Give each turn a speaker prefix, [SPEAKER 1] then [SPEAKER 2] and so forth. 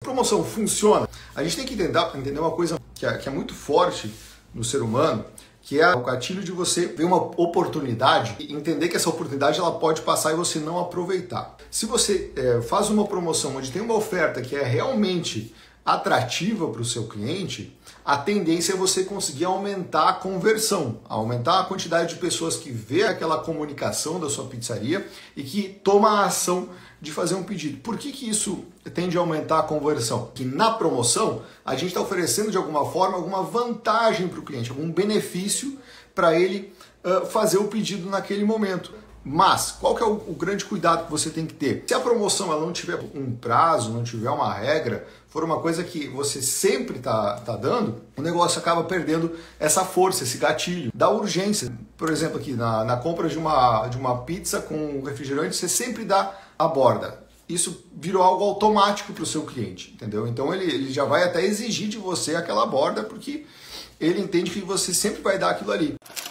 [SPEAKER 1] promoção funciona? A gente tem que entender uma coisa que é muito forte no ser humano, que é o gatilho de você ver uma oportunidade e entender que essa oportunidade ela pode passar e você não aproveitar. Se você faz uma promoção onde tem uma oferta que é realmente atrativa para o seu cliente, a tendência é você conseguir aumentar a conversão, aumentar a quantidade de pessoas que vê aquela comunicação da sua pizzaria e que toma a ação de fazer um pedido. Por que isso tende a aumentar a conversão? Que na promoção a gente está oferecendo de alguma forma alguma vantagem para o cliente, algum benefício para ele fazer o pedido naquele momento. Mas qual que é o grande cuidado que você tem que ter? Se a promoção ela não tiver um prazo, não tiver uma regra, for uma coisa que você sempre está dando, o negócio acaba perdendo essa força, esse gatilho da urgência. Por exemplo, aqui na compra de uma pizza com refrigerante, você sempre dá a borda. Isso virou algo automático para o seu cliente, entendeu? Então ele já vai até exigir de você aquela borda porque ele entende que você sempre vai dar aquilo ali.